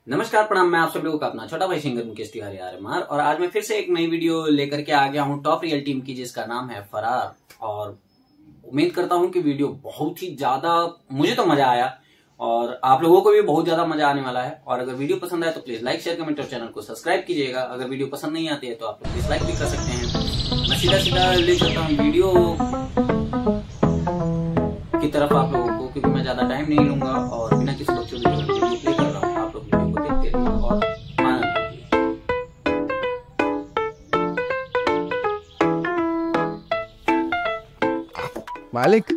नमस्कार प्रणाम, मैं आप सब लोगों का अपना छोटा भाई सिंगर मुकेश तिवारी आरएमआर और आज मैं फिर से एक नई वीडियो लेकर के आ गया हूं टॉप रियल टीम की, जिसका नाम है फरार। और उम्मीद करता हूं कि वीडियो बहुत ही ज्यादा, मुझे तो मजा आया और आप लोगों को भी बहुत ज्यादा मजा आने वाला है। और अगर वीडियो पसंद आए तो प्लीज लाइक शेयर कमेंट और चैनल को सब्सक्राइब कीजिएगा। अगर वीडियो पसंद नहीं आती है तो आप लोग डिसलाइक भी कर सकते हैं। मैं सीधा सीधा ले चलता हूँ वीडियो की तरफ आप लोगों को, क्योंकि मैं ज्यादा टाइम नहीं लूंगा और बिना किसी बच्चों वीडियो प्ले कर रहा हूँ। आप लोग वीडियो को देखते रहिए और आनंद लीजिए। मालिक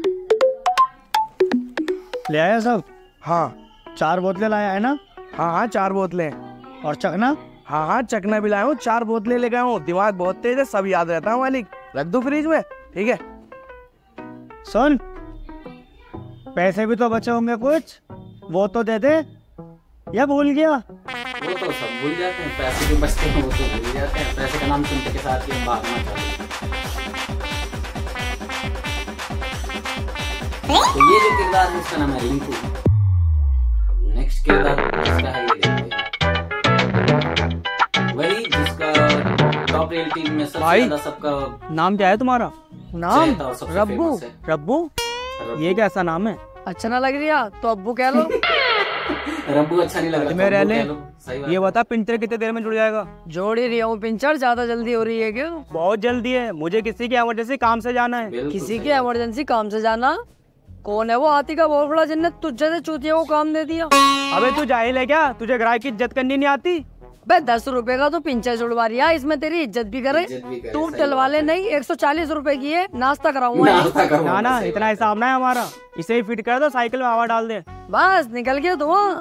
ले आया सब? हाँ 4 बोतलें लाया है ना? हाँ 4 बोतलें। और चखना? हाँ चखना भी लाया हूँ, 4 बोतलें ले गया हूँ। दिमाग बहुत तेज है, सब याद रहता है मालिक। रख दो फ्रिज में, ठीक है? सुन, पैसे भी तो बचे होंगे कुछ, वो तो दे दे। या भूल गया? वो तो सब भूल जाते हैं, पैसे जो बचते हैं वो तो भूल जाते हैं। पैसे का नाम सुनते के साथ ही भागना चाहिए। तो ये जो किरदार है इसका नाम है रिंकू। नेक्स्ट किरदार इसका है, ये देखते हैं, वही जिसका टॉप रियल टीम में सबसे ज्यादा सबका नाम क्या है तुम्हारा? नाम रब्बू। रब्बू? ये कैसा नाम है? अच्छा ना लग रहा तो अब्बू कह लो। रब्बू अच्छा नहीं लग रहा में रह ले। सही बात। ये बता पिंचर कितने देर में जुड़ जाएगा? जोड़ ही रहा हूँ पिंचर, ज्यादा जल्दी हो रही है क्या? बहुत जल्दी है, मुझे किसी की इमरजेंसी काम से जाना है। किसी की इमरजेंसी काम से जाना? कौन है वो हाथी का बहुत बड़ा जिन्ने तुझ जैसे चूतिया को काम दे दिया? अबे तू जाहिल है क्या? तुझे ग्राहक की इज्जत करनी नहीं आती? बे 10 रुपए का तो पिंचर जुड़वा रहा, इसमें तेरी इज्जत भी करे। तू टलवा ले, नहीं 140 रुपए की है, नाश्ता कराऊंगा। ना इतना हिसाब ना है हमारा। इसे ही फिट कर दो, साइकिल में हवा डाल दे। बस निकल गया धुआं।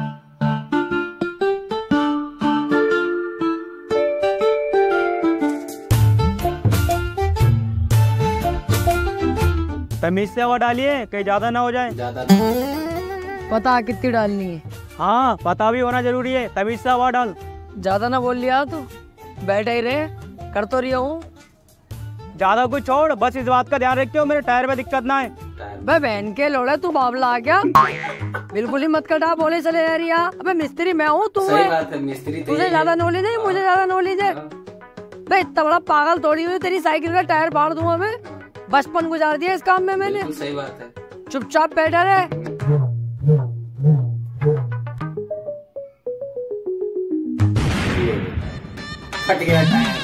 तमीज से हवा डालिए, कहीं ज्यादा ना हो जाए। ज्यादा पता कितनी डालनी है? हाँ पता भी होना जरूरी है। तमीज से हवा डाल। ज्यादा ना बोल लिया तू, बैठा ही रहे, कर तो रहा हूँ। ज्यादा कुछ छोड़, बस इस बात का ध्यान रखियो मेरे टायर में दिक्कत ना है। बे बहन के लोड़े, तू बाबला आ गया। बिल्कुल ही मत कटा, बोले चले जा रही है। अबे मिस्त्री मैं हूँ, तू सही है। बात है, मिस्त्री तो तुझे ज्यादा नॉलेज है, मुझे ज्यादा नॉलेज है। बे इतना बड़ा पागल थोड़ी हुई, तेरी साइकिल का टायर फाड़ दूंगा मैं। बचपन गुजार दिया इस काम में मैंने। सही बात है। चुपचाप बैठा रहे। फट गया टायर।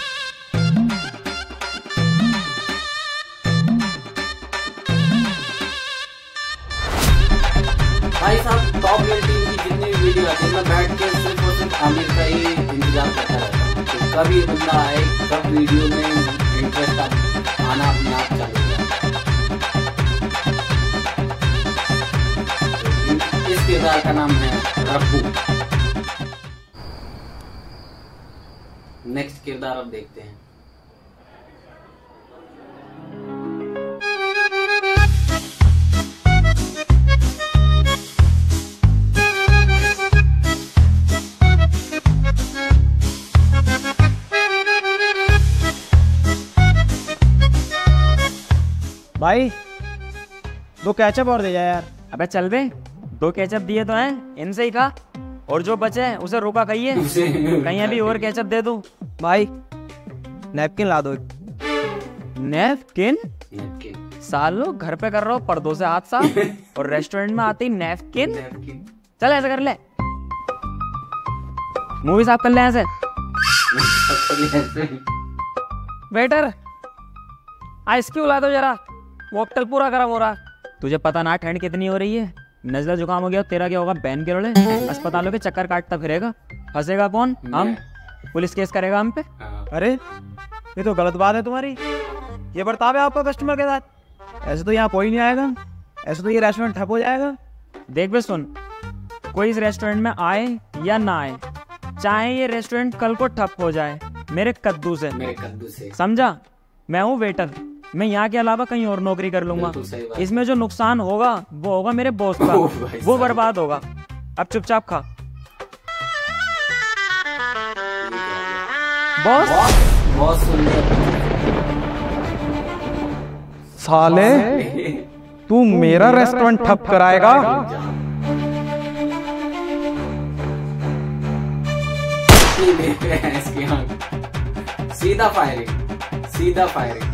भाई साहब, टॉप रियल टीम की जितनी भी वीडियो आती है मैं बैठ के सिर्फ और सिर्फ आमिर का ही इंतजार करता रहता हूँ कि कब ये बंदा आए, कब वीडियो में इंटरेस्ट आना अपने आप चालू हो जाए। इस किरदार का नाम है रब्बू। नेक्स्ट किरदार अब देखते हैं। भाई 2 केचप और दे जा यार। अबे चल बे, 2 केचप दिए तो हैं, इनसे ही खा। और जो बचे उसे रोका कहिए, कहीं अभी और केचप दे दूं। भाई नैपकिन ला दो। नैपकिन? सालो घर पे कर रहा हूँ पर्दों से हाथ साफ और रेस्टोरेंट में आते ही नैपकिन। चल ऐसा कर ले, मुंह भी साफ कर ले ऐसे। वेटर आइस क्यों ला दो जरा, वॉकटेल पूरा गर्म हो रहा। तुझे पता ना ठंड कितनी हो रही है, नजला जुकाम हो गया, तेरा क्या होगा? बैन के रोले अस्पतालों के चक्कर काटता फिरेगा। फंसेगा कौन? हम। पुलिस केस करेगा हम पे। अरे ये तो गलत बात है तुम्हारी। ये बर्ताव है आपका कस्टमर के साथ? ऐसे तो यहाँ कोई नहीं आएगा, ऐसे तो ये रेस्टोरेंट ठप हो जाएगा। देख बे सुन, कोई इस रेस्टोरेंट में आए या ना आए, चाहे ये रेस्टोरेंट कल को ठप हो जाए, मेरे कद्दू से समझा। मैं हूँ वेटर, मैं यहाँ के अलावा कहीं और नौकरी कर लूंगा। इसमें जो नुकसान होगा वो होगा मेरे बॉस का, वो बर्बाद होगा। अब चुपचाप खा। बॉस साले तू मेरा रेस्टोरेंट ठप कराएगा? साथ नहीं देख रहे हैं इसकी आंख, सीधा फायरिंग, सीधा फायरिंग।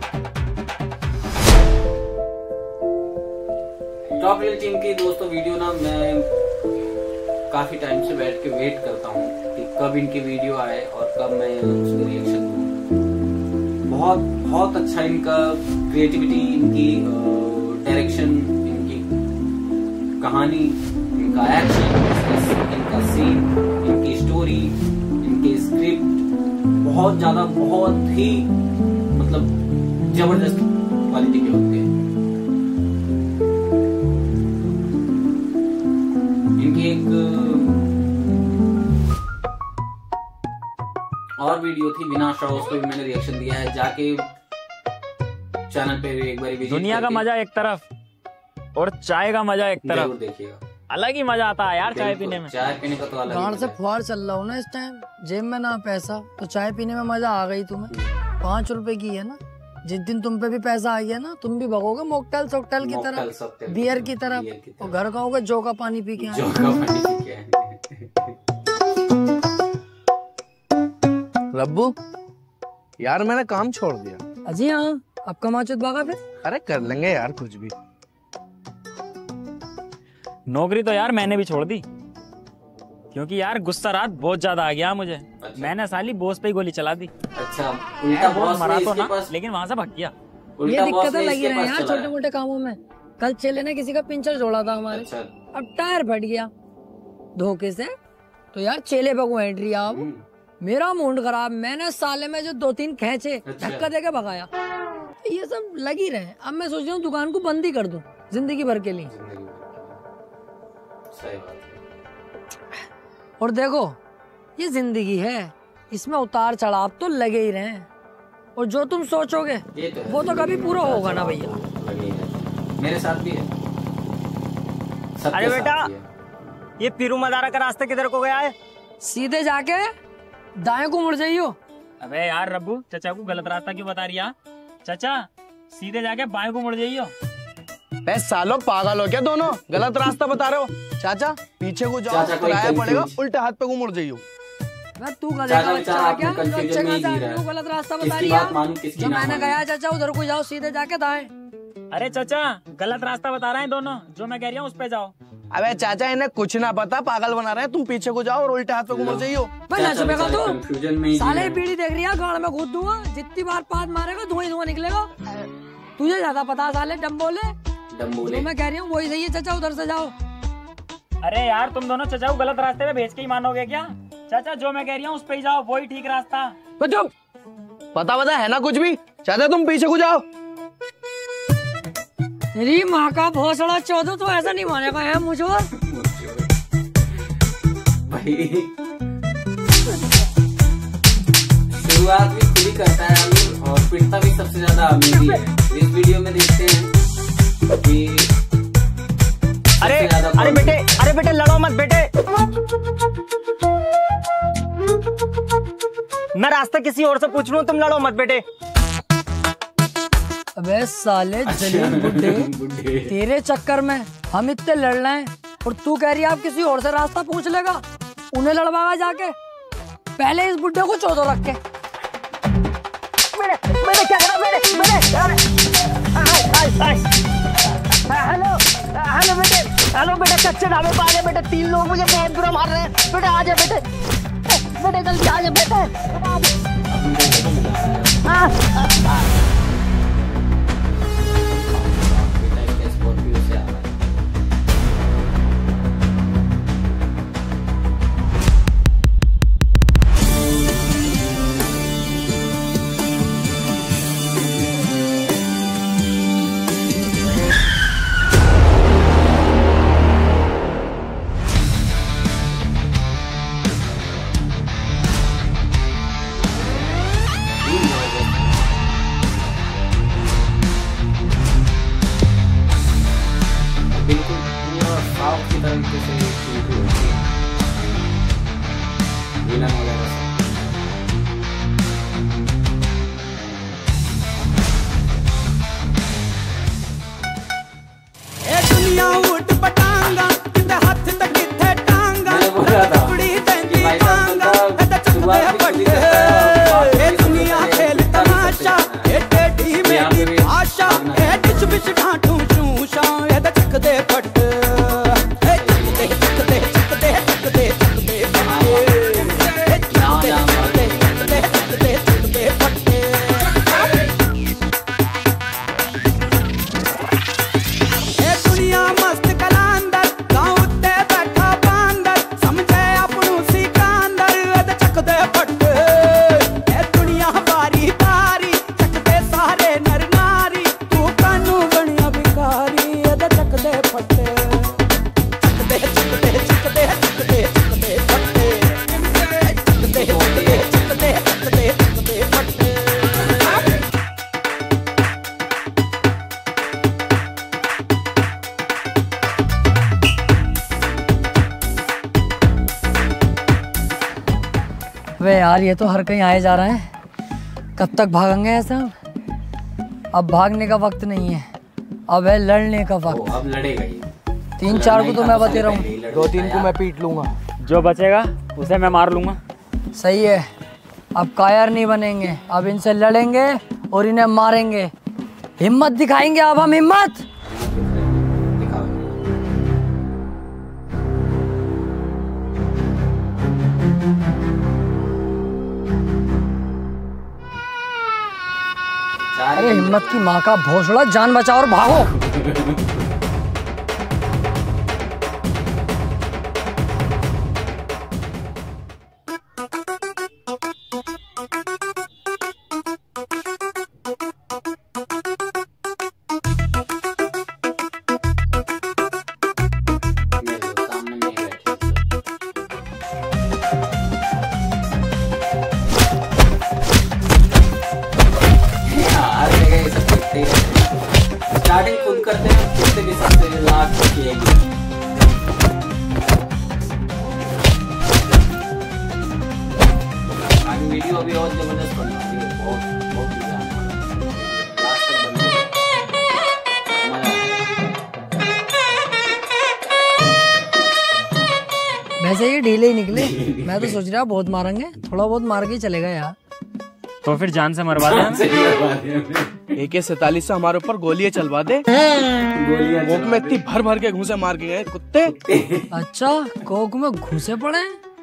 टॉप रियल टीम की दोस्तों वीडियो ना मैं काफी टाइम से बैठ के वेट करता हूँ कि कब इनकी वीडियो आए और कब मैं उसका रिएक्शन दूँ। बहुत बहुत अच्छा इनका क्रिएटिविटी, इनकी डायरेक्शन, इनकी कहानी, इनका एक्शन, इनका सीन, इनकी स्टोरी, इनकी स्क्रिप्ट बहुत ज्यादा, बहुत ही मतलब जबरदस्त क्वालिटी के होते हैं। इनकी एक और वीडियो थी बिना शॉ, उस पर भी मैंने रिएक्शन दिया है, जाके चैनल पे एक बार विजिट। दुनिया का मजा एक तरफ और चाय का मजा एक तरफ, देखिएगा, अलग ही मजा आता है यार चाय पीने में। चाय पीने का तो अलग गांड से फुहार चल रहा हूँ ना इस टाइम, जेब में ना पैसा, तो चाय पीने में मजा आ गई तुम्हें। 5 रुपए की है ना, जिस दिन तुम पे भी पैसा आ गया ना, तुम भी भगोगे मॉकटेल सोकटेल की तरह, बियर की तरह, और घर कहोगे जो का पानी पी के आए। रब्बू यार मैंने काम छोड़ दिया। अजी हाँ, अब कमाचुत भागा फिर। अरे कर लेंगे यार कुछ भी। नौकरी तो यार मैंने भी छोड़ दी, क्योंकि यार गुस्सा रात बहुत ज्यादा आ गया मुझे। अच्छा। मैंने साली बॉस पे ही गोली चला दी। अच्छा, उल्टा बॉस मरा तो ना, पास, लेकिन वहां से भाग गया। ये दिक्कतें लगी रही हैं छोटे मोटे कामों में। कल चेले ने किसी का पिंचर जोड़ा था हमारे। अच्छा। अब टायर फट गया धोखे से, तो यार चेले पे को एंट्री अब मेरा मूड खराब, मैंने साले में जो 2-3 खेचे धक्का देके भगाया। ये सब लगी रहे। अब मैं सोच रहा हूँ दुकान को बंद ही कर दूं जिंदगी भर के लिए। सही बात है। और देखो ये जिंदगी है, इसमें उतार चढ़ाव तो लगे ही रहे, और जो तुम सोचोगे वो तो कभी पूरा होगा ना भैया। मेरे साथ भी है। अरे बेटा, ये पीरू मदारा का रास्ता किधर को गया है? सीधे जाके दाएं को मुड़ जाइयो। अबे यार रब्बू, चाचा को गलत रास्ता क्यों बता रही है? चाचा सीधे जाके बाएं को मुड़ जाइयो। सालो पागल हो क्या दोनों, गलत रास्ता बता रहे हो। चाचा पीछे को जाओ, किराया पड़ेगा, उल्टे हाथ पे को मुड़ जाइयो। तू गलत रास्ता बता रही है। जो मैंने कहा चाचा उधर को जाओ, सीधे जाके दाएं। अरे चाचा गलत रास्ता बता रहे हैं दोनों, जो मैं कह रही हूँ उस पे जाओ। अबे चाचा इन्हें कुछ ना पता, पागल बना रहे हैं। तुम पीछे को जाओ और उल्टे हाथ पे को मुड़ जाइयो। साले पीढ़ी देख रही है, गाड़ में कूद दूंगा, जितनी बार पाद मारेगा धुआं धुआं निकलेगा। तुझे ज्यादा पता साले, डम्बोले। तो मैं कह रही हूँ वही सही है चाचा, उधर से जाओ। अरे यार तुम दोनों चाचा को गलत रास्ते पे भेज के ही मानोगे क्या? चाचा जो मैं कह रही हूँ उस पे ही जाओ, वही ठीक रास्ता। पता है ना कुछ भी। चाचा तुम पीछे को जाओ। तेरी माँ का भोसड़ा चौदह, तो ऐसा नहीं मानेगा है मुझे। शुरुआत भी खुद ही करता है आमिर, और पिटता भी सबसे ज्यादा आमिर ही है। इस वीडियो में देखते हैं कि अरे बेटे लड़ो मत बेटे। मैं रास्ता किसी और से पूछ लूं, तुम लड़ो मत बेटे। अबे साले जलील बुड्ढे, तेरे चक्कर में हम इतने लड़ रहे हैं, और तू कह रही है आप किसी और से रास्ता पूछ लेगा। उन्हें लड़वागा जाके, पहले इस बुड्ढे को चौदह रख के। मैंने क्या करा? हेलो बेटे, कच्चे ढाबे पे आ गए बेटे। 3 लोग मुझे बहुत बुरा मार रहे हैं बेटे। आ जा बेटे, जल्दी आ जा बेटे। यहाँ पे भी आशा ए डिच बिच ढांठू चूशा ए द चक दे फट ए चक दे चक दे चक दे चक दे चक दे वे यार ये तो हर कहीं आए जा रहे हैं, कब तक भागेंगे ऐसा? अब भागने का वक्त नहीं है, अब है लड़ने का वक्त। अब लड़ेगा ही। 3-4 को तो मैं बता रहा हूँ, 2-3 को मैं पीट लूंगा, जो बचेगा उसे मैं मार लूंगा। सही है। अब कायर नहीं बनेंगे, अब इनसे लड़ेंगे और इन्हें मारेंगे। हिम्मत दिखाएंगे अब हम, हिम्मत। अरे हिम्मत की माँ का भोसड़ा, जान बचाओ और भागो। स्टार्टिंग खुद करते हैं, कितने भी सबसे लास्ट तक यही। आज वीडियो अभी और जबरदस्त बनने वाली है, बहुत बहुत मजा आने लास्ट तक बनने वैसे ये ढीले ही निकले। मैं तो सोच रहा बहुत मारेंगे, थोड़ा बहुत मार के चलेगा यार। तो फिर जान से मरवा दे। AK-47 से हमारे ऊपर गोलियां चलवा दे। कोक में इतनी भर भर के घूसे मार के गए कुत्ते। अच्छा, कोक में घुसे पड़े?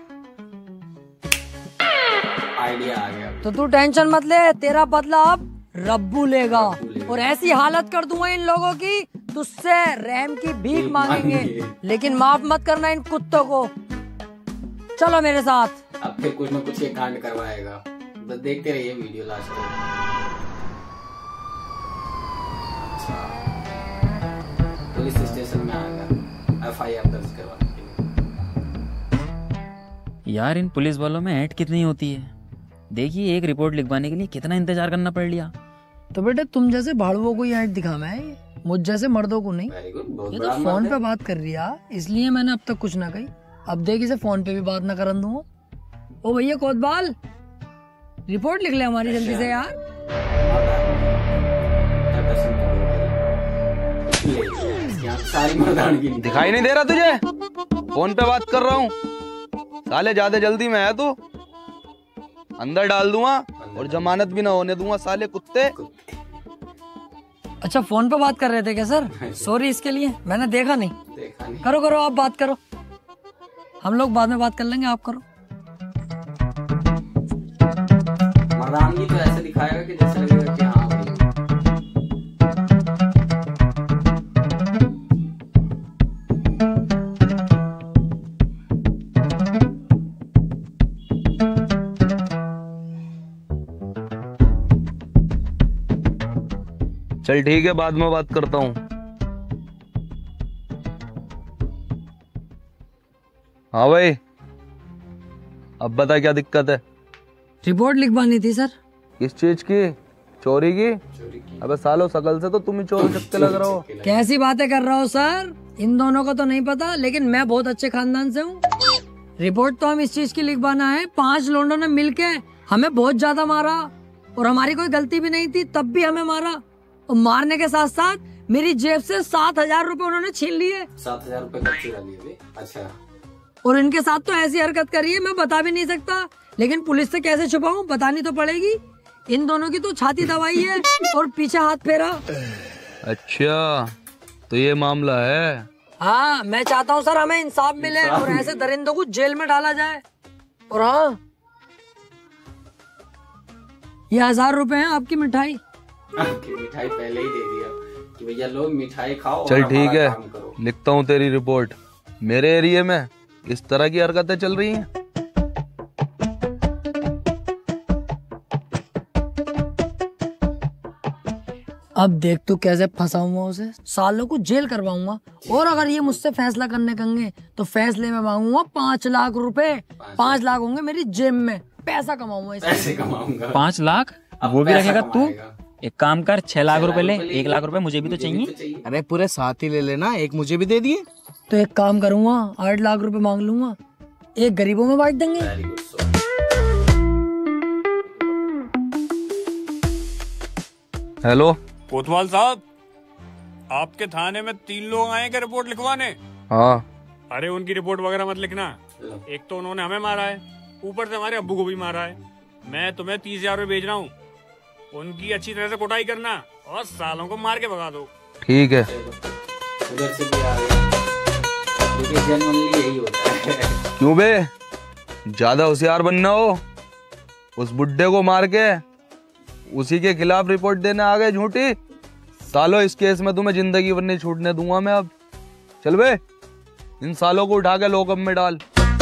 आइडिया आ गया। तो तू टेंशन मत ले, तेरा बदला अब रब्बू लेगा। और ऐसी हालत कर दूंगा इन लोगों की, तुझसे रहम की भीख मांगेंगे, लेकिन माफ मत करना इन कुत्तों को। चलो मेरे साथ। अब फिर कुछ न कुछ ये कांड करवाएगा, तो देखते रहिए वीडियो लास्ट तक। पुलिस स्टेशन में आ गया, FIR दर्ज करवाने के लिए। यार इन पुलिस वालों में ऐड कितनी होती है, देखिए एक रिपोर्ट लिखवाने के लिए कितना इंतजार करना पड़ लिया। तो बेटे तुम जैसे भाड़ुओं को ऐड दिखाना है, मुझ जैसे मर्दों को नहीं। ये तो फोन पे बात कर रही है, इसलिए मैंने अब तक कुछ ना कही। अब देख इसे फोन पे भी बात ना करन दूंगा। ओ भैया कोतवाल, रिपोर्ट लिख ले हमारी जल्दी से यार। दिखाई नहीं दे रहा तुझे? फोन पे बात कर रहा हूँ साले, ज्यादा जल्दी में है तू। अंदर डाल दूंगा और जमानत भी ना होने दूंगा साले कुत्ते। अच्छा फोन पे बात कर रहे थे क्या सर? सॉरी इसके लिए, मैंने देखा नहीं। करो करो आप बात करो, हम लोग बाद में बात कर लेंगे, आप करो। मर्दानगी तो ऐसे दिखाएगा कि जैसे लगेगा कि हाँ भाई। चल ठीक है, बाद में बात करता हूँ। हाँ भाई, अब बता क्या दिक्कत है? रिपोर्ट लिखवानी थी सर। किस चीज की? चोरी की? अबे सालो शकल से तो तुम ही चोर चक्के लग रहे हो। कैसी बातें कर रहा हो सर? इन दोनों को तो नहीं पता, लेकिन मैं बहुत अच्छे खानदान से हूँ। रिपोर्ट तो हम इस चीज की लिखवाना है, 5 लोगों ने मिलके हमें बहुत ज्यादा मारा और हमारी कोई गलती भी नहीं थी, तब भी हमें मारा। और मारने के साथ साथ मेरी जेब से 7,000 रुपए उन्होंने छीन लिए। 7,000 रुपए कब चुरा लिए? अच्छा। और इनके साथ तो ऐसी हरकत करी है मैं बता भी नहीं सकता, लेकिन पुलिस से कैसे छुपाऊं, बतानी तो पड़ेगी। इन दोनों की तो छाती दबाई है और पीछे हाथ फेरा। अच्छा तो ये मामला है। हाँ मैं चाहता हूँ सर हमें इंसाफ मिले और ऐसे दरिंदों को जेल में डाला जाए। और हाँ ये 1000 रुपए है आपकी मिठाई। आपकी मिठाई पहले ही दे दिया कि भैया लोग मिठाई खाओ। चल ठीक है, लिखता हूँ तेरी रिपोर्ट। मेरे एरिया में इस तरह की हरकतें चल रही हैं। अब देख तू कैसे फंसाऊंगा उसे, सालों को जेल करवाऊंगा। और अगर ये मुझसे फैसला करने कहेंगे तो फैसले में मांगूंगा 5 लाख रुपए। 5 लाख होंगे मेरी जेब में, पैसा कमाऊंगा। पैसे कमाऊंगा 5 लाख वो भी रखेगा तू? एक काम कर 6 लाख रुपए ले, 1 लाख रुपए मुझे भी तो चाहिए। अरे पूरे 7 ही ले लेना, एक मुझे भी दे दिए। तो एक काम करूंगा 8 लाख रुपए मांग लूंगा, एक गरीबों में बांट देंगे। हेलो कोतवाल साहब, आपके थाने में 3 लोग आए हैं रिपोर्ट लिखवाने। हाँ। अरे उनकी रिपोर्ट वगैरह मत लिखना। एक तो उन्होंने हमें मारा है, ऊपर से हमारे अब्बू को भी मारा है। मैं तुम्हें 30,000 रुपए भेज रहा हूँ, उनकी अच्छी तरह से कुटाई करना और सालों को मार के भगा दो। ठीक है। उधर से भी आ गया। जनरली यही होता है। क्यों बे, ज्यादा होशियार बनना हो, उस बुड्ढे को मार के उसी के खिलाफ रिपोर्ट देने आ गए झूठी। सालों इस केस में तुम्हें जिंदगी भर नहीं छूटने दूंगा मैं। अब चल बे, इन सालों को उठा के लोकअप में डाल।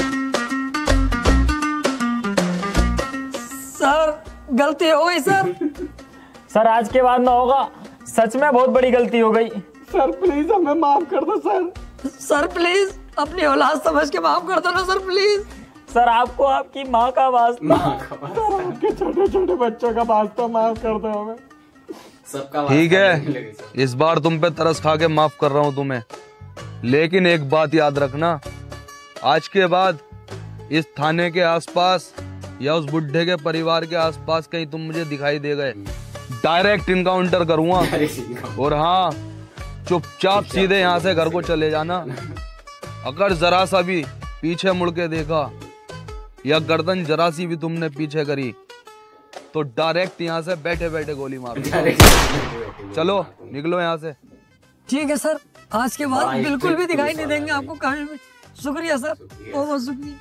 सर गलती हो गई सर। सर आज के बाद ना होगा, सच में बहुत बड़ी गलती हो गई। सर प्लीज हमें माफ कर दो सर। सर प्लीज अपनी औलाद समझ के माफ कर दो ना सर प्लीज। सर आपको आपकी माँ का वास्ता, आपके छोटे छोटे बच्चों का वास्ता माफ कर दो हमें। सबका ठीक है, इस बार तुम पे तरस खा के माफ कर रहा हूँ तुम्हें। लेकिन एक बात याद रखना, आज के बाद इस थाने के आसपास या उस बुड्ढे के परिवार के आसपास कहीं तुम मुझे दिखाई दे गए, डायरेक्ट इनकाउंटर करूंगा। और हाँ, चुपचाप सीधे यहाँ से घर को चले जाना। अगर जरा सा भी पीछे मुड़ के देखा या गर्दन जरा सी भी तुमने पीछे करी तो डायरेक्ट यहाँ से बैठे बैठे गोली मार। चलो निकलो यहाँ से। ठीक है सर, आज के बाद बिल्कुल भी दिखाई नहीं देंगे आपको कहीं भी। शुक्रिया सर, बहुत बहुत शुक्रिया।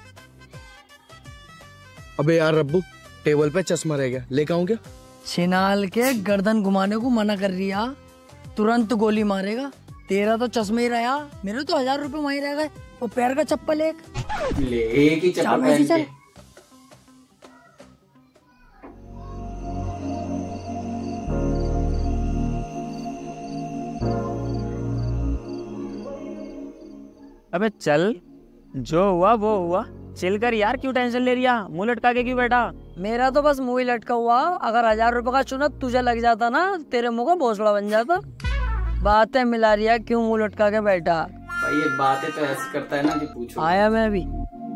अबे यार रब्बू, टेबल पे चश्मा रह गया, लेकर आऊं क्या? छिनाल के गर्दन घुमाने को मना कर रिया, तुरंत गोली मारेगा। तेरा तो चश्मे ही रहा, मेरे तो 1000 रुपए वहीं रह गए। वो पैर का चप्पल एक ही चप्पल पहन के। अबे चल, जो हुआ वो हुआ, चिल कर यार। क्यों टेंशन ले रिया, मुंह लटका के क्यों बैठा? मेरा तो बस मुंह ही लटका हुआ। अगर 1000 रुपए का चुनत तुझे लग जाता ना, तेरे मुंह का भोसड़ा बन जाता। बातें मिला रिया, क्यों मुंह लटका के बैठा? भाई ये बातें तो ऐसे करता है ना कि पूछो। आया मैं अभी।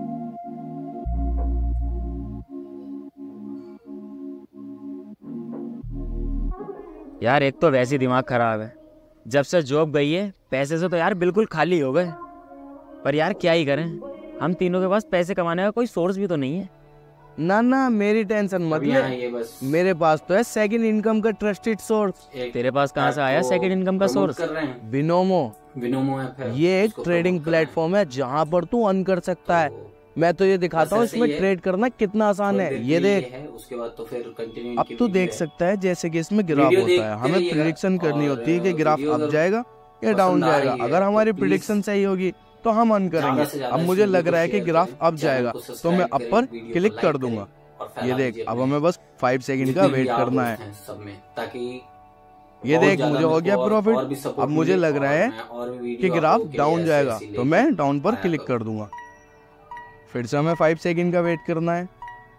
यार एक तो वैसे दिमाग खराब है, जब से जॉब गई है पैसे से तो यार बिल्कुल खाली हो गए। पर यार क्या ही करें, हम तीनों के पास पैसे कमाने का कोई सोर्स भी तो नहीं है। ना ना मेरी टेंशन मत ले, मेरे पास तो है सेकंड इनकम का ट्रस्टेड सोर्स। तेरे पास कहाँ से आया सेकंड इनकम का सोर्स? विनोमो है। ये एक ट्रेडिंग प्लेटफॉर्म है जहाँ पर तू अर्न कर सकता है। मैं तो ये दिखाता हूँ इसमें ट्रेड करना कितना आसान है। ये देख, उसके बाद तो फिर कंटिन्यू। अब तू देख सकता है जैसे कि इसमें ग्राफ होता है, हमें प्रेडिक्शन करनी होती है कि ग्राफ अप जाएगा या डाउन जाएगा। अगर हमारी प्रेडिक्शन सही होगी तो हम अर्न करेंगे। अब मुझे लग रहा है कि ग्राफ अप जाएगा तो मैं अप पर क्लिक कर दूंगा। ये देख, अब हमें बस 5 सेकंड का वेट करना है। ये देख, मुझे हो गया प्रॉफिट। अब मुझे लग रहा है कि ग्राफ डाउन जाएगा तो मैं डाउन पर क्लिक कर दूंगा। फिर से हमें 5 सेकंड का वेट करना है।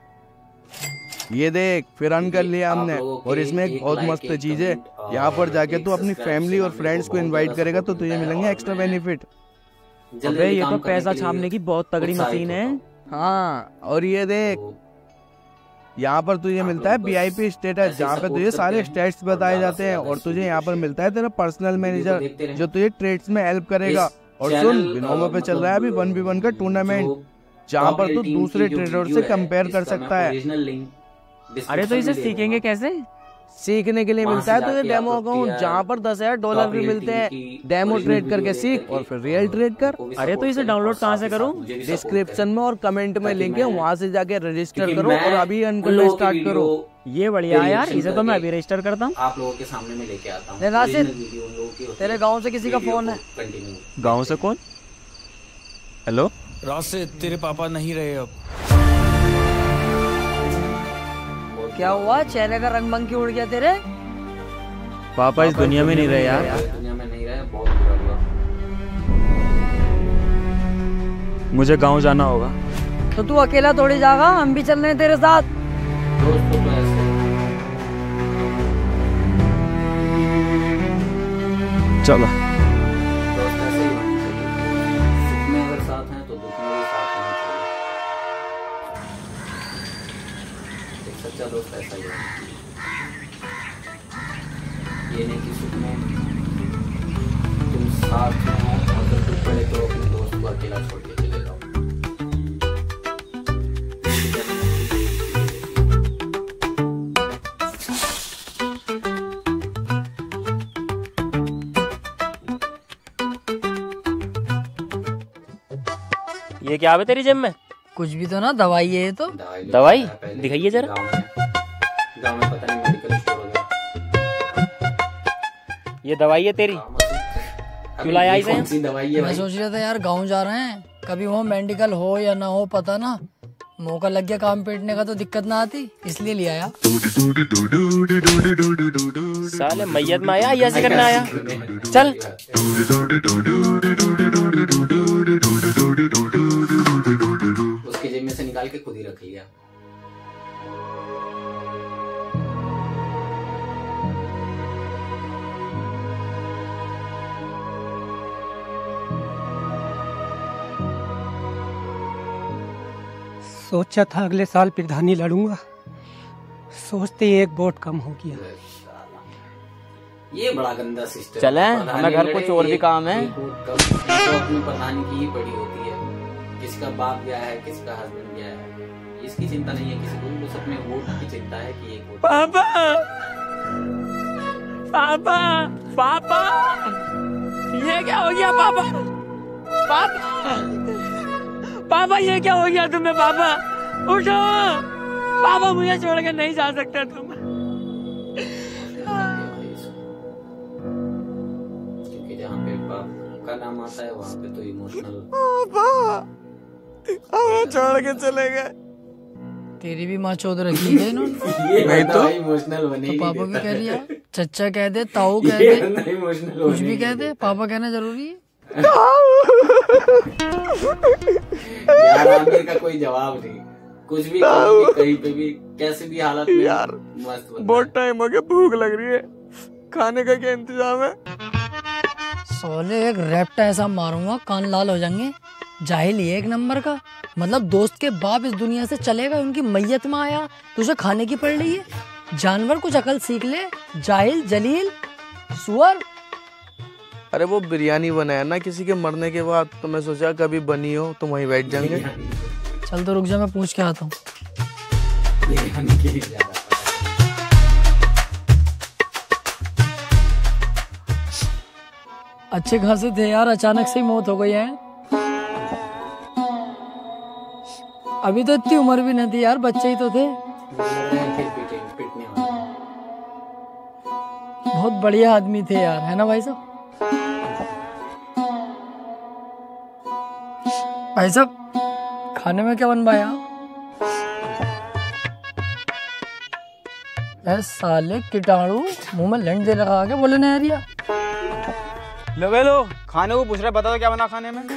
ये देख, फिर अर्न कर लिया हमने। और इसमें एक बहुत मस्त चीज है, यहाँ पर जाके तू अपनी फैमिली और फ्रेंड्स को इनवाइट करेगा तो तुझे मिलेंगे एक्स्ट्रा बेनिफिट। अबे ये तो पैसा छापने की बहुत तगड़ी मशीन है। हाँ, और ये देख, यहाँ पर तुझे मिलता है VIP स्टेटस, जहाँ पे तुझे सारे स्टेट्स बताए जाते हैं। और तुझे यहाँ पर मिलता है तेरा पर्सनल मैनेजर जो तुझे ट्रेड्स में हेल्प करेगा। और सुन, विनोमो पे चल रहा है अभी 1v1 का टूर्नामेंट, जहाँ पर तू दूसरे ट्रेडर से कंपेयर कर सकता है। अरे तो इसे सीखेंगे कैसे? सीखने के लिए मिलता है तुझे डेमो अकाउंट, जहाँ पर $10,000 भी मिलते हैं। डेमो ट्रेड करके सीख और फिर रियल ट्रेड कर। अरे तो इसे डाउनलोड कहाँ से करूँ? डिस्क्रिप्शन में और कमेंट में लिंक है, वहाँ से जाके रजिस्टर करो और अभी अर्न करना स्टार्ट करो। ये बढ़िया है यार, इसे तो मैं अभी रजिस्टर करता हूँ। आप लोगों के सामने में लेके आता हूँ। राशिद, तेरे गाँव से किसी का फोन है? गाँव से कौन? हेलो राशिद, तेरे पापा नहीं रहे अब। क्या हुआ? चेहरे का रंग बंग क्यों उड़ गया तेरे? पापा इस दुनिया में नहीं रहे यार। दुनिया में नहीं रहे, बहुत बुरा हुआ। मुझे गांव जाना होगा। तो तू अकेला थोड़ी जाएगा, हम भी चल रहे हैं तेरे साथ। दोस्तों तो ऐसे चलो। दोस्त ऐसे ही होने चाहिए। सुख में अगर साथ हैं तो दुख में भी साथ होना चाहिए। एक सच्चा दोस्त ऐसा ही है। ये नहीं कि सुख में तुम साथ में हो और जब दुख पड़े तो अपने दोस्त को अकेला छोड़ के चले जाओ। ये क्या है तेरी जेब में? कुछ भी तो ना, दवाई है ये तो। दवाई दिखाइए जरा। गाँव में पता नहीं मेडिकल स्टोर हो गया। ये दवाई है तेरी? क्यों लाया इसे? कौन सी दवाई है? मैं सोच रहा था यार गाँव जा रहे हैं, कभी वो मेडिकल हो या ना हो पता ना, मौका लग गया काम पेटने का तो दिक्कत ना आती, इसलिए ले आया। साले मैयत में आया ऐसे करना आया। चल उसके जेब में से निकाल के खुद ही रख लिया। सोचा था अगले साल प्रधानी लड़ूंगा, सोचते ही एक वोट कम हो गया। ये बड़ा गंदा सिस्टम। चले, हमें घर कुछ और भी काम है। तो अपनी प्रधानी की ही पड़ी होती है। किसका बाप गया है, किसका हस्बैंड गया है, इसकी चिंता नहीं है किसी को। बस अपने वोट की चिंता है कि एक वोट। पापा, पापा, पापा, ये क्या हो गया पापा? पापा, पापा ये क्या हो गया तुम्हें? पापा उठो, पापा मुझे छोड़ के नहीं जा सकते तुम। क्योंकि जहाँ पे बाप का नाम आता है वहाँ पे तो इमोशनल। पापा छोड़ के चले गए। तेरी भी माँ चौध रखी है इन्होंने। नहीं तो इमोशनल बने। तो पापा भी कह रही है, चच्चा कह दे, ताऊ कह दे, कुछ भी कह दे, पापा कहना जरूरी है। यार आमिर का कोई जवाब नहीं, कुछ भी कहीं पे भी कैसे भी हालत में यार मस्त। बहुत टाइम हो गया, भूख लग रही है, खाने का क्या इंतजाम है? सोले एक रैप्टा ऐसा मारूंगा कान लाल हो जाएंगे। जाहिल ही एक नंबर का, मतलब दोस्त के बाप इस दुनिया से चलेगा, उनकी मैयत में आया, तुझे खाने की पड़ रही है। जानवर कुछ अकल सीख ले, जाहिल जलील सुअर। अरे वो बिरयानी बनाया ना किसी के मरने के बाद, तो मैं सोचा कभी बनी हो तो वहीं बैठ जाएंगे। चल तो रुक जा, मैं पूछ के आता हूँ। अच्छे खासे थे यार, अचानक से ही मौत हो गई है। अभी तो इतनी उम्र भी नहीं थी यार, बच्चे ही तो थे। बहुत बढ़िया आदमी थे यार, है ना भाई साहब? भाई साहब खाने में क्या बनवाया? साले कीटाणु मुंह में लंड दे लगा के बोले ना यारिया। लो खाने को पूछ रहे, बता दो क्या बना खाने में?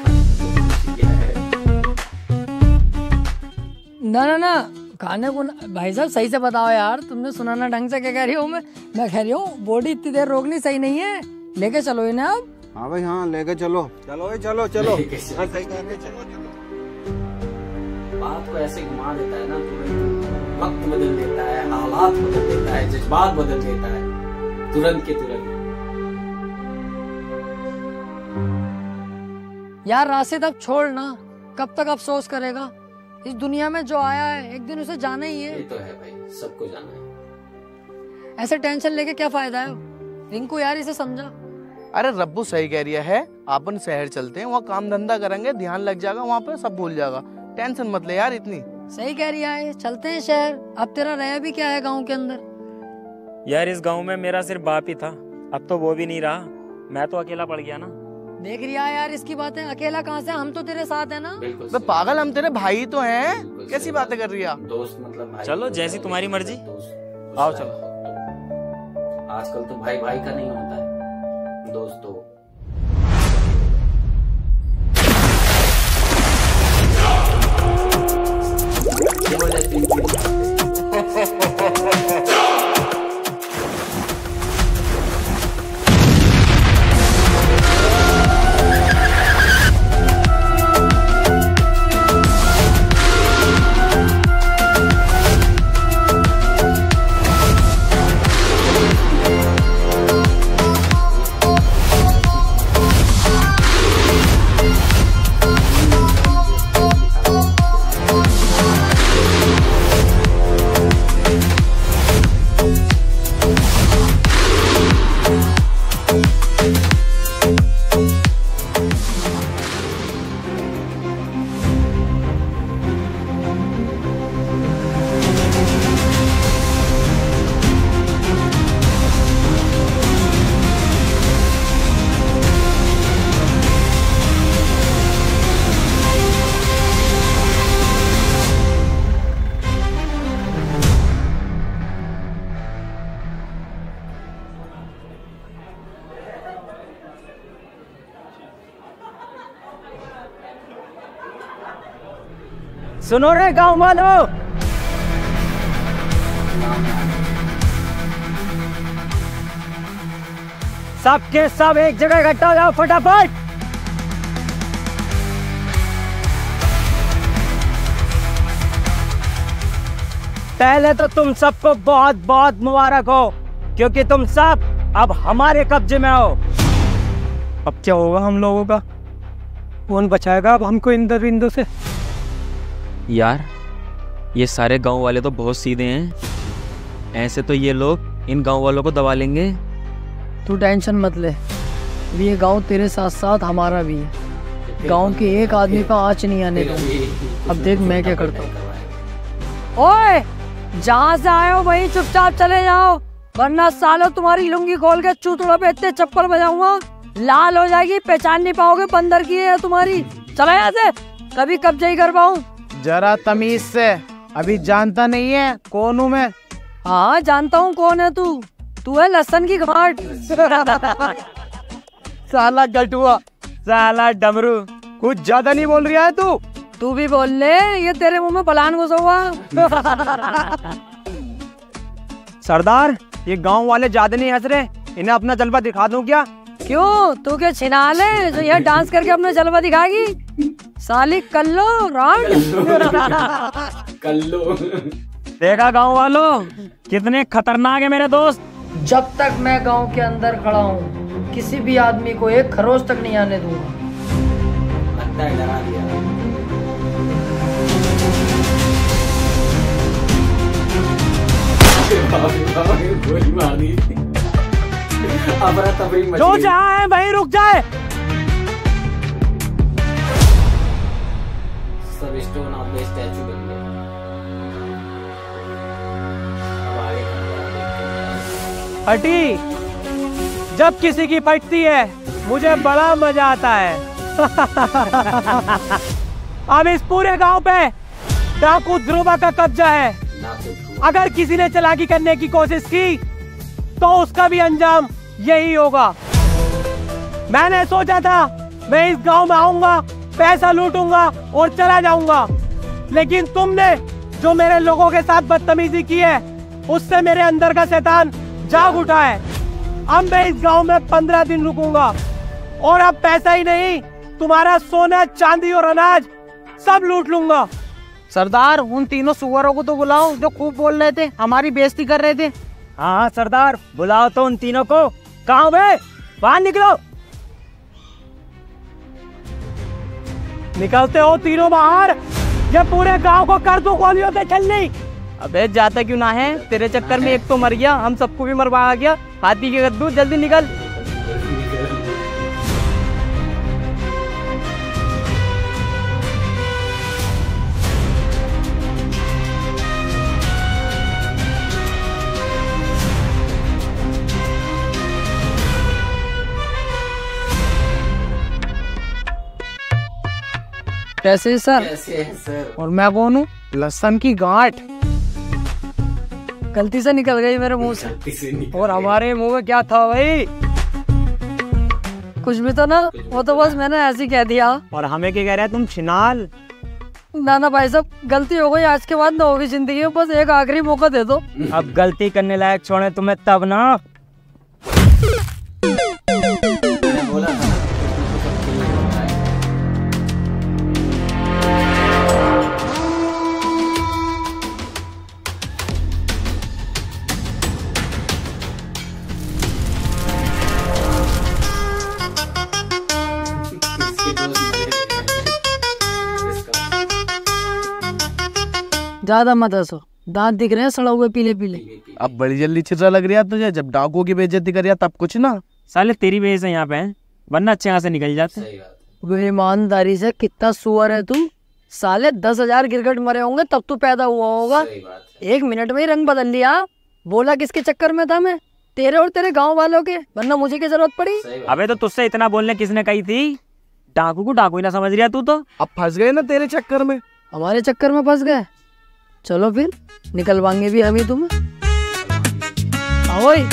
ना खाने को भाई साहब सही से बताओ यार, तुमने सुना ना ढंग से क्या कह रही हूँ मैं कह रही हूँ बॉडी इतनी देर रोकनी सही नहीं है, लेके चलो इन्हें आप। हाँ भाई हाँ, लेके चलो चलो। बात को ऐसे घुमा देता है ना, वक्त बदल देता है, हालात बदल देता है, जज्बात बदल देता है तुरंत के तुरंत। यार राशिद अब छोड़ ना, कब तक अफसोस करेगा? इस दुनिया में जो आया है एक दिन उसे जाना ही है। ये तो है भाई, सबको जाना है। ऐसे टेंशन लेके क्या फायदा है? रिंकू यार इसे समझा। अरे रब्बू सही कह रही है, अपन शहर चलते हैं, वहाँ काम धंधा करेंगे, ध्यान लग जाएगा, वहाँ पे सब भूल जाएगा। टेंशन मत ले यार इतनी। सही कह रही है, चलते हैं शहर। अब तेरा रह भी क्या है गाँव के अंदर? यार इस गाँव में मेरा सिर्फ बाप ही था, अब तो वो भी नहीं रहा, मैं तो अकेला पड़ गया ना। देख रिया यार इसकी बातें, अकेला कहाँ से, हम तो तेरे साथ है ना। बे पागल, हम तेरे भाई तो हैं, कैसी बातें कर रही है? दोस्त मतलब भाई। चलो जैसी तुम्हारी मर्जी, आओ चलो। आजकल तो भाई भाई का नहीं होता है, दोस्तों। सुनो रे गाँव वालों, सबके सब एक जगह इकट्ठा हो जाओ फटाफट। पहले तो तुम सबको बहुत बहुत मुबारक हो, क्योंकि तुम सब अब हमारे कब्जे में हो। अब क्या होगा हम लोगों का? कौन बचाएगा अब हमको इन दरिंदों से? यार ये सारे गांव वाले तो बहुत सीधे हैं, ऐसे तो ये लोग इन गांव वालों को दबा लेंगे। तू टेंशन मत ले, ये गांव तेरे साथ साथ हमारा भी है। गांव के एक आदमी का आँच नहीं आने दूंगा। अब देख मैं क्या करता हूँ। ओए, जहाँ से आए हो वहीं चुपचाप चले जाओ, वरना सालों तुम्हारी लुंगी खोल के चूतड़ों पे इतने चप्पल बजाऊंगा, लाल हो जाएगी, पहचान नहीं पाओगे बंदर की है तुम्हारी। चला यहाँ से, कभी कब्जे ही कर पाऊँ। जरा तमीज से, अभी जानता नहीं है कौन हूँ मैं? हाँ जानता हूँ कौन है तू। तू है लहसन की घाट। साला गटुआ, साला डमरू, कुछ ज्यादा नहीं बोल रहा है तू? तू भी बोल ले, ये तेरे मुंह में पलान घुसा हुआ। सरदार, ये गांव वाले ज्यादा नहीं हंस रहे, इन्हें अपना जलवा दिखा दूं क्या? क्यों, तू क्या छिना ले जो यह डांस करके अपना जलवा दिखाएगी? साली कल्लो राड। कल्लो। देखा गांव वालों, कितने खतरनाक है मेरे दोस्त। जब तक मैं गांव के अंदर खड़ा हूँ, किसी भी आदमी को एक खरोच तक नहीं आने दूंगा। लगता है डरा दिया। गोली मार दी। जो जहाँ है वहीं रुक जाए। सब स्टोन ऑफ द स्टैचू बन गए। अब आगे फटी, जब किसी की फटती है मुझे बड़ा मजा आता है। अब इस पूरे गांव पे डाकू ध्रुवा का कब्जा है। अगर किसी ने चालाकी करने की कोशिश की तो उसका भी अंजाम यही होगा। मैंने सोचा था मैं इस गांव में आऊंगा, पैसा लूटूंगा और चला जाऊंगा, लेकिन तुमने जो मेरे लोगों के साथ बदतमीजी की है उससे मेरे अंदर का शैतान जाग उठा है। अब मैं इस गांव में 15 दिन रुकूंगा और अब पैसा ही नहीं, तुम्हारा सोना चांदी और अनाज सब लूट लूंगा। सरदार, उन तीनों सुअरों को तो बुलाओ जो खूब बोल रहे थे, हमारी बेइज्जती कर रहे थे। हाँ सरदार, बुलाओ तो उन तीनों को। कहाँ बे, बाहर निकलो। निकलते हो तीनों बाहर। ये पूरे गांव को कर दूं गोलियों से छलनी। अबे जाता क्यों ना है, तेरे चक्कर में एक तो मर गया, हम सबको भी मरवा गया। हाथी के कद्दू जल्दी निकल। कैसे सर? कैसे है सर? और मैं कौन हूँ? लहसुन की गांठ। गलती से निकल गई मेरे मुंह से। और हमारे मुंह में क्या था भाई? कुछ भी तो ना, वो तो बस मैंने ऐसे ही कह दिया। और हमें क्या कह रहे हैं तुम? छिनाल। ना भाई साहब, गलती हो गई, आज के बाद ना होगी जिंदगी में, बस एक आखिरी मौका दे दो। अब गलती करने लायक छोड़े तुम्हें तब ना। ज्यादा मत हंसो, दांत दिख रहे हैं सड़ा हुए पीले पीले। अब बड़ी जल्दी चिर्रा लग रही है तुझे, जब डाकुओं की बेइज्जती करिया तब कुछ ना। साले तेरी वजह से यहाँ पे हैं, वरना अच्छे यहाँ से निकल जाते। ईमानदारी से कितना सुअर है तू। साले 10,000 गिरगिट मरे होंगे तब तू पैदा हुआ होगा। 1 मिनट में ही रंग बदल लिया। बोला किसके चक्कर में था मैं? तेरे और तेरे गाँव वालों के, वरना मुझे क्या जरूरत पड़ी? अबे तो तुझसे इतना बोलने किसने कही थी? डाकू को डाकू ही ना समझ रहा तू तो। अब फंस गए ना तेरे चक्कर में। हमारे चक्कर में फंस गए? चलो फिर निकलवाएंगे भी हम ही तुम्हें। आओ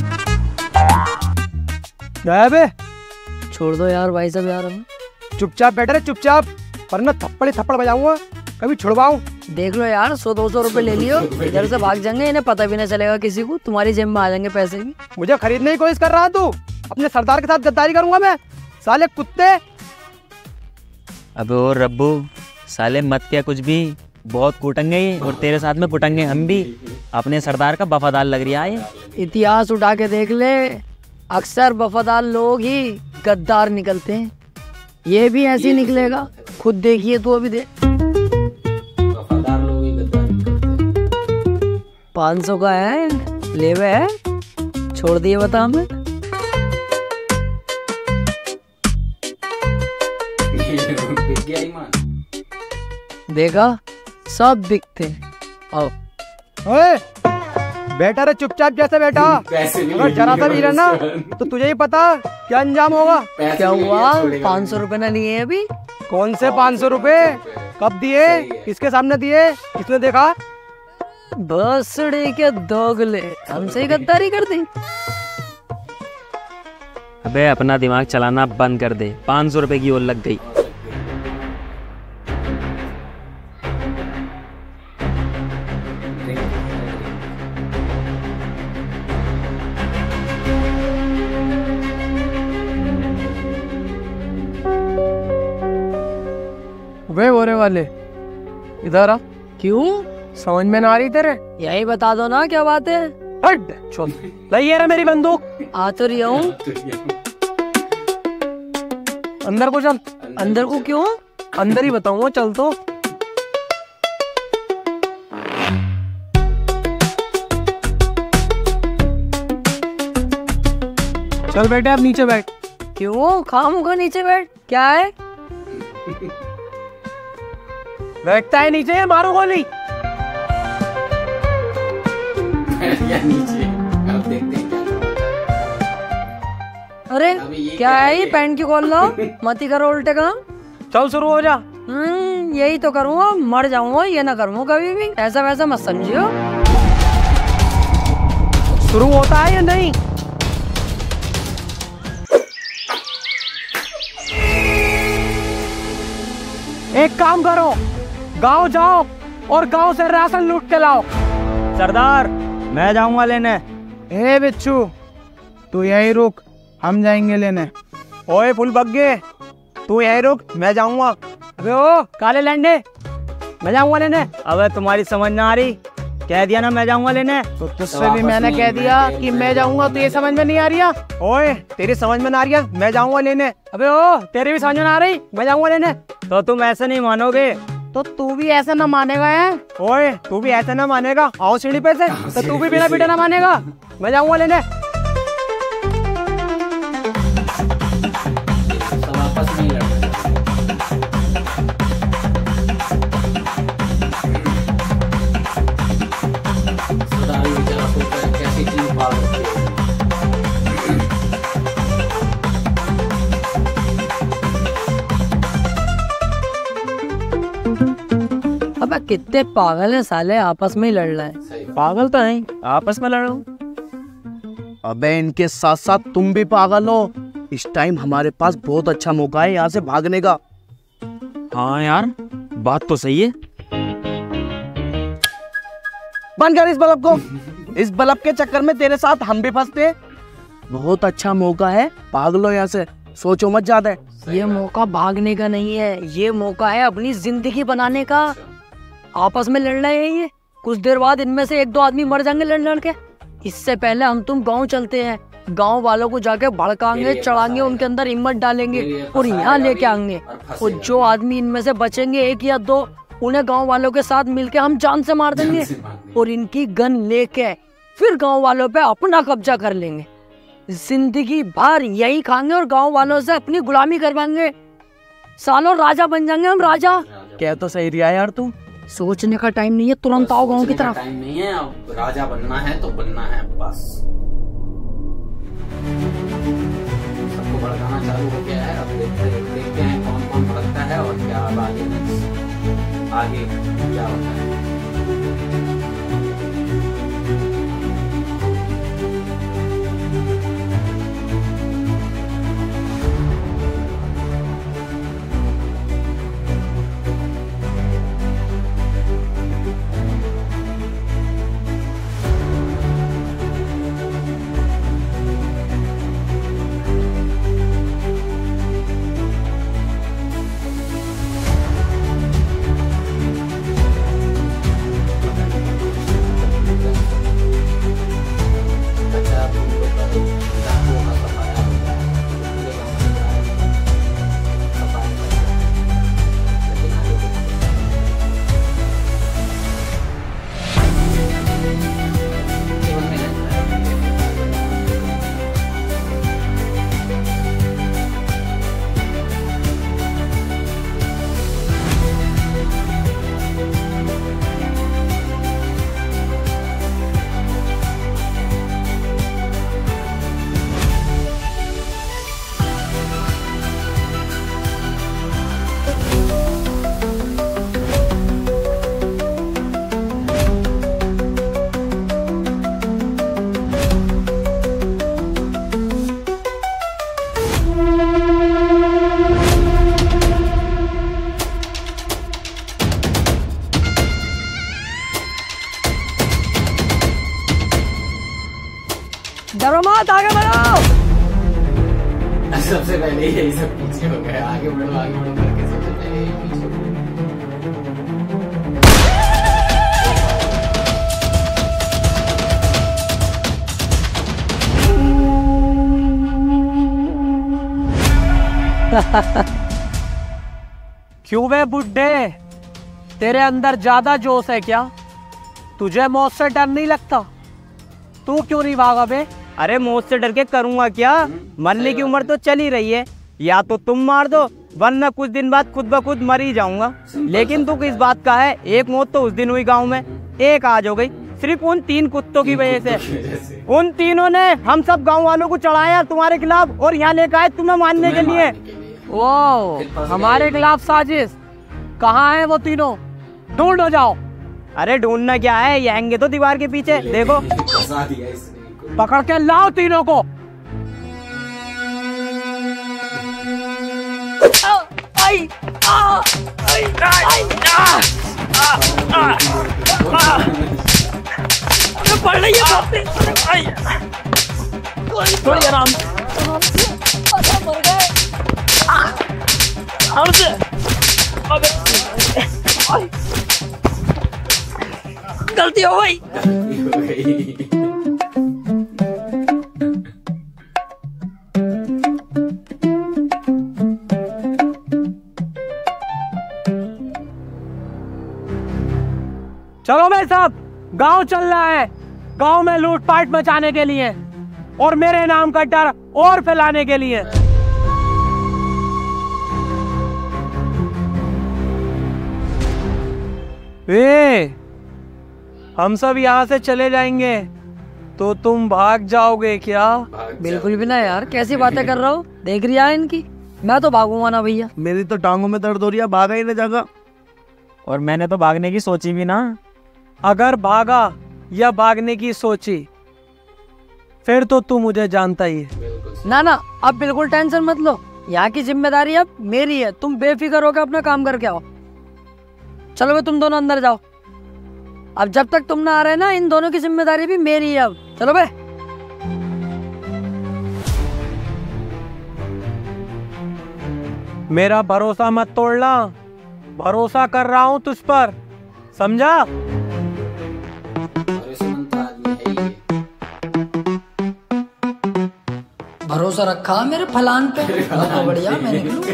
बे छोड़ दो यार भाई साहब, यार हमें चुपचाप बैठे रहे, चुपचाप, वरना थप्पड़ बजाऊंगा, कभी छुड़वाऊं। देख लो यार, 100-200 रुपए ले लियो, इधर से भाग जाएंगे, इन्हें पता भी नहीं चलेगा किसी को, तुम्हारी जेब में आ जाएंगे पैसे भी। मुझे खरीदने की कोशिश कर रहा तू? अपने सरदार के साथ गद्दारी करूंगा मैं, साले कुत्ते। अबे और रब्बू, साले मत क्या कुछ भी, बहुत कूटेंगे और तेरे साथ में कुटेंगे हम भी। अपने सरदार का वफादार लग रहा है। इतिहास उठा के देख ले, अक्सर वफादार लोग ही गद्दार निकलते हैं। ये भी ऐसे ही निकलेगा, खुद देखिए तू अभी देख। 500 का है, लेवे है, छोड़ दिए बता हमें। देखा, सब बिकते। आओ बेटा रे, चुपचाप जैसे बेटा, अगर जरा सा भी हिला ना तो तुझे ही पता क्या अंजाम होगा। क्या हुआ? 500 रुपए ना लिए अभी? कौन से 500 रुपए? कब दिए? किसके सामने दिए? किसने देखा? बसड़े के दोगले, हमसे ही गद्दारी कर दी। अबे अपना दिमाग चलाना बंद कर दे, 500 रुपए की ओर लग गई। वे होने वाले इधर आ। क्यों? समझ में ना आ रही तेरे? यही बता दो ना क्या बात है। हट छोड़, लाइए रे मेरी बंदूक। आ तो रही हूँ। अंदर को चल। अंदर को क्यों? अंदर ही बताऊंगा, चल तो। चल बेटे, अब नीचे बैठ। क्यों? खामोगा नीचे बैठ, क्या है? बैठता है नीचे, मारो गोली। नीचे अब देखते हैं क्या। अरे क्या है ये? पैंट की खोल लो, मत ही करो उल्टे काम। चल शुरू हो जा। यही तो करूँगा, मर जाऊंगा, ये ना करूँगा कभी भी। ऐसा वैसा मत समझियो। शुरू होता है या नहीं? एक काम करो, गांव जाओ और गांव से राशन लूट के लाओ। सरदार, मैं जाऊंगा लेने। ए बिच्छू, तू यही रुक, हम जाएंगे लेने। ओए फुल बग्गे, तू यही रुक, मैं जाऊंगा। अबे ओ काले लंडे, मैं जाऊंगा लेने। अबे तुम्हारी समझ ना आ रही, कह दिया ना मैं जाऊंगा लेने। तो तुझसे भी मैंने कह दिया कि मैं जाऊंगा, तो ये समझ में नहीं आ रही है? ओए तेरी समझ में ना आ रही है, मैं जाऊंगा लेने। अबे ओ तेरी भी समझ में ना आ रही, मैं जाऊंगा लेने। तो तुम ऐसे नहीं मानोगे, तो तू भी ऐसा ना मानेगा है? ओए तू भी ऐसा ना मानेगा। आओ सीढ़ी पे से, तो तू भी बिना पीटे ना मानेगा। मैं जाऊंगा लेने। सब आपस में ही लड़ रहे हैं। सदाई बेचारा सोच रहा है कैसी चीज पाल रखी है। अबे कितने पागल हैं साले, आपस में ही लड़ रहे हैं। पागल तो नहीं, आपस में लड़ो। अबे इनके साथ साथ तुम भी पागल हो। इस टाइम हमारे पास बहुत अच्छा मौका है यहाँ से भागने का। हाँ यार, बात तो सही है। बंद कर इस बल्ब को। इस बल्ब के चक्कर में तेरे साथ हम भी फंसते। बहुत अच्छा मौका है, भाग लो यहाँ से, सोचो मत ज्यादा। ये मौका भागने का नहीं है, ये मौका है अपनी जिंदगी बनाने का। आपस में लड़ रहे हैं ये, कुछ देर बाद इनमें से 1-2 आदमी मर जाएंगे लड़ लड़ के। इससे पहले हम तुम गांव चलते हैं, गांव वालों को जाके भड़काएंगे, चढ़ाएंगे, उनके अंदर हिम्मत डालेंगे और यहाँ लेके आएंगे। और जो आदमी इनमें से बचेंगे 1 या 2, उन्हें गांव वालों के साथ मिलके हम जान से मार देंगे और इनकी गन लेके फिर गांव वालों पे अपना कब्जा कर लेंगे। जिंदगी भर यही खाएंगे और गांव वालों से अपनी गुलामी करवाएंगे। सालों राजा बन जाएंगे हम, राजा। क्या तो सही रिया यार तू। सोचने का टाइम नहीं है, तुरंत आओ गांव की तरफ। टाइम नहीं है, अब राजा बनना है तो बनना है बस। सबको भड़काना चालू हो गया है। अब देखते हैं कौन कौन भड़कता है और क्या आगे क्या होता है। डरो मत, आगे बढ़ो। सबसे पहले यही सब पीछे हो गया। आगे बढ़ो करके सबसे पहले यही पीछे हो गया। क्यों बे बुड्ढे, तेरे अंदर ज्यादा जोश है क्या? तुझे मौत से डर नहीं लगता? तू क्यों नहीं भागा बे? अरे मौत से डर के करूंगा क्या? मरने की उम्र तो चल ही रही है। या तो तुम मार दो, वरना कुछ दिन बाद खुद ब खुद मर ही जाऊंगा। लेकिन तू किस बात का है? एक मौत तो उस दिन हुई गांव में, एक आज हो गई, सिर्फ उन 3 कुत्तों की वजह से। उन तीनों ने हम सब गांव वालों को चढ़ाया तुम्हारे खिलाफ और यहाँ लेकर आए तुम्हें मारने के लिए। वो हमारे खिलाफ साजिश। कहाँ है वो तीनों? ढूंढो जाओ। अरे ढूंढना क्या है, ये आएंगे तो दीवार के पीछे। देखो पकड़ के लाओ तीनों को। पड़ रही है थोड़ी आराम से। गलती हो गई। ये सब गांव चल रहा है, गांव में लूटपाट मचाने के लिए और मेरे नाम का डर और फैलाने के लिए। हम सब यहाँ से चले जाएंगे तो तुम भाग जाओगे क्या? बिल्कुल भी ना यार, कैसी बातें कर रहा हो? देख रही है इनकी, मैं तो भागूंगा ना भैया। मेरी तो टांगों में दर्द हो रही है, भागा ही ना जाएगा। और मैंने तो भागने की सोची भी ना। अगर भागा या भागने की सोची फिर तो तू मुझे जानता ही है। ना ना, अब बिल्कुल टेंशन मत लो, यहाँ की जिम्मेदारी अब मेरी है। तुम बेफिक्र होकर अपना काम करके आओ। चलो बे, तुम दोनों अंदर जाओ। अब जब तक तुम ना आ रहे ना, इन दोनों की जिम्मेदारी भी मेरी है अब। चलो बे। मेरा भरोसा मत तोड़ना, भरोसा कर रहा हूँ तुझ पर, समझा? भरोसा रखा मेरे फलान पे। बहुत बढ़िया, मैं निकलूं।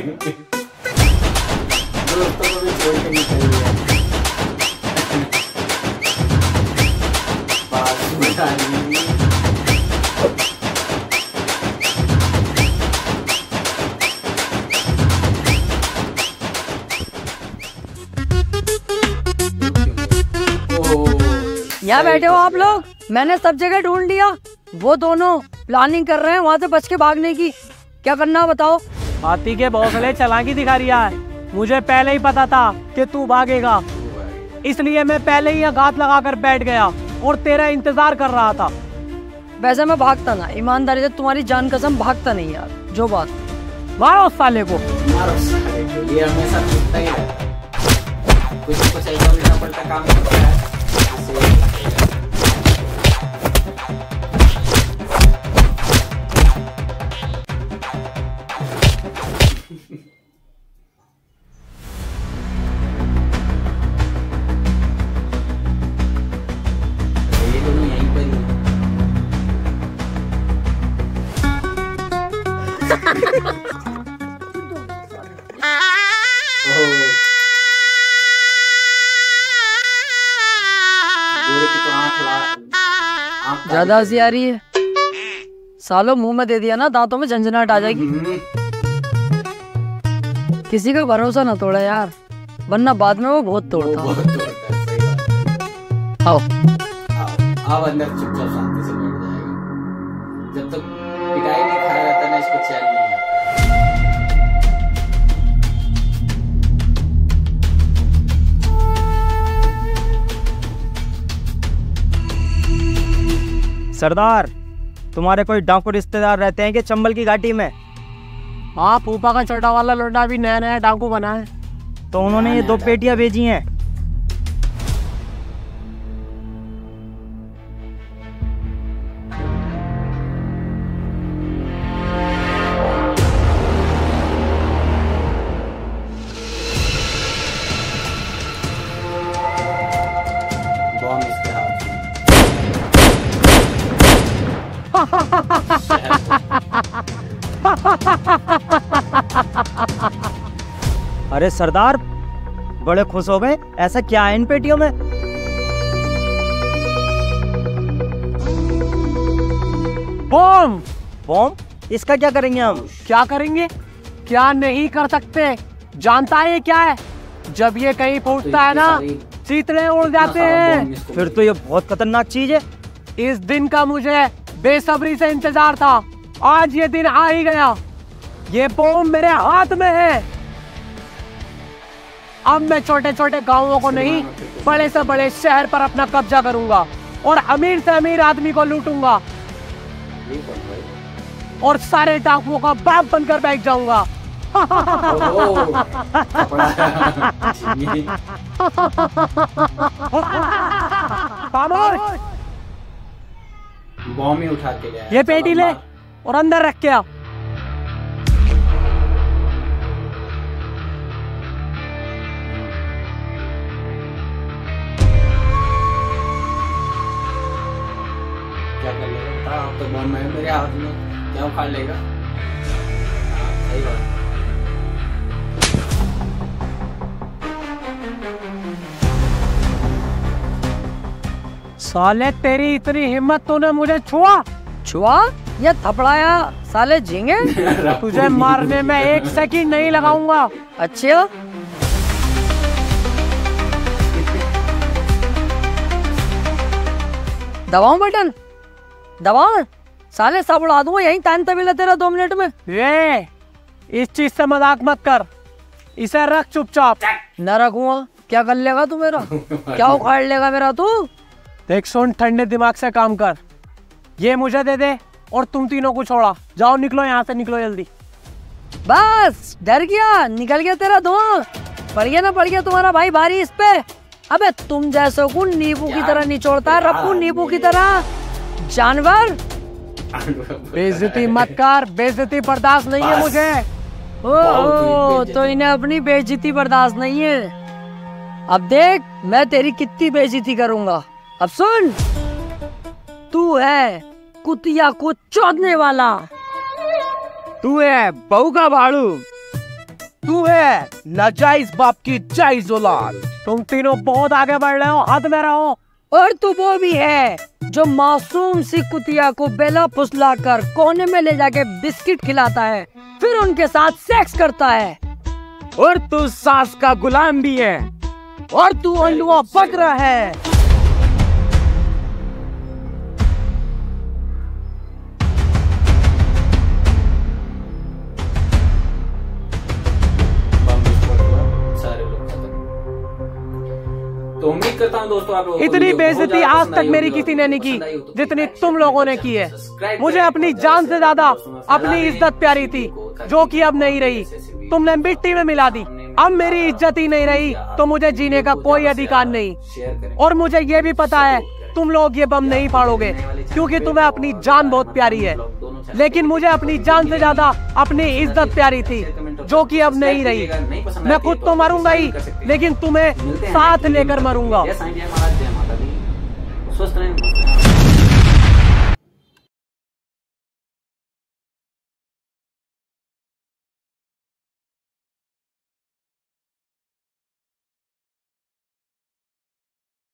यहाँ बैठे हो आप लोग, मैंने सब जगह ढूंढ लिया। वो दोनों प्लानिंग कर रहे हैं वहाँ से बच के भागने की। क्या करना बताओ? हाथी के भौसले चालाकी दिखा रहा है। मुझे पहले ही पता था कि तू भागेगा, इसलिए मैं पहले ही घात लगा कर बैठ गया और तेरा इंतजार कर रहा था। वैसे मैं भागता ना, ईमानदारी से तुम्हारी जान कसम भागता नहीं यार। जो बात, मारो उस साले को। ये हमेशा टूटता ही रहता है। कुछ ऐसा उल्टा पलटा काम करता है। ज्यादा हंसी आ रही है सालों, मुंह में दे दिया ना, दांतों में झंझनाहट आ जाएगी। किसी का भरोसा ना तोड़ा यार, वरना बाद में वो बहुत तोड़ता। आओ आओ अंदर, चुपचाप शांति से बैठ जाएगा। जब तक पिटाई नहीं खाया जाता ना, इसको चैन नहीं आता। सरदार, तुम्हारे कोई डाकू रिश्तेदार रहते हैं कि चंबल की घाटी में? हाँ, फूफा का छोटा वाला लोटा भी नया नया डाकू बना है। तो उन्होंने ये 2 पेटियां भेजी हैं। बॉम्ब इसके हाथ में। अरे सरदार, बड़े खुश हो गए। ऐसा क्या है इन पेटियों में? बॉम्ब। बॉम्ब? इसका क्या करेंगे हम? क्या करेंगे? क्या नहीं कर सकते? जानता है ये क्या है? जब ये कहीं फूटता है ना, चीतड़े उड़ जाते हैं। फिर तो ये बहुत खतरनाक चीज है। इस दिन का मुझे बेसब्री से इंतजार था। आज ये दिन आ ही गया। ये बॉम्ब मेरे हाथ में है। अब मैं छोटे छोटे गांवों को नहीं, बड़े से बड़े शहर पर अपना कब्जा करूंगा और अमीर से अमीर आदमी को लूटूंगा और सारे डाकुओं का बाप बनकर बैठ जाऊंगा। बॉम्ब ही उठा के ले। ये पेटी ले और अंदर रख के आ। क्या कर लेगा बता? आप तो बॉम्ब है मेरे हाथ में, क्या उखाड़ लेगा? सही बात। साले तेरी इतनी हिम्मत, तूने मुझे छुआ या थपड़ाया साले झींगे। तुझे मारने में 1 सेकंड नहीं लगाऊंगा। अच्छा दबाऊं बटन, दबाऊं? साले सब उड़ा दूंगा यहीं तान तबीला तेरा 2 मिनट में। ये इस चीज से मजाक मत कर, इसे रख चुपचाप। न रखूंगा, क्या कर लेगा तू मेरा? क्या उखाड़ लेगा मेरा तू? देख सुन, ठंडे दिमाग से काम कर। ये मुझे दे दे और तुम तीनों को छोड़ा। जाओ निकलो यहाँ से, निकलो जल्दी। बस डर गया, निकल गया तेरा धुआं। पड़ गया तुम्हारा भाई भारी इस पे। अबे तुम जैसों को नींबू की तरह निचोड़ता है रप्पू, नींबू की तरह। जानवर बेइज्जती मत कर, बेइज्जती बर्दाश्त नहीं है मुझे। ओ तो इन्हें अपनी बेइज्जती बर्दाश्त नहीं है। अब देख मैं तेरी कितनी बेइज्जती करूंगा। अब सुन, तू है कुतिया को चोदने वाला, तू है बहू का भाड़ू, तू है नाजायज बाप की जायज औलाद। तुम तीनों बहुत आगे बढ़ रहे हो, हाथ में रहो। और तू वो भी है जो मासूम सी कुतिया को बेला फुसला कर कोने में ले जाके बिस्किट खिलाता है, फिर उनके साथ सेक्स करता है। और तू सास का गुलाम भी है, और तू अंडुआ बकरा है। तो उम्मीद करता हूं दोस्तों आप लोगों को इतनी बेइज्जती आज तक मेरी किसी ने नहीं की थी जितनी तुम लोगों ने की है। मुझे अपनी जान से ज्यादा अपनी इज्जत प्यारी थी, जो कि अब नहीं रही। तुमने मिट्टी में मिला दी। अब मेरी इज्जत ही नहीं रही तो मुझे जीने का कोई अधिकार नहीं। और मुझे ये भी पता है तुम लोग ये बम नहीं फाड़ोगे, क्योंकि तुम्हें अपनी जान बहुत प्यारी है। लेकिन मुझे अपनी जान से ज्यादा अपनी इज्जत प्यारी थी, जो कि अब नहीं रही। मैं खुद तो मरूंगा ही, लेकिन तुम्हें साथ लेकर मरूंगा। स्वस्थ रहें।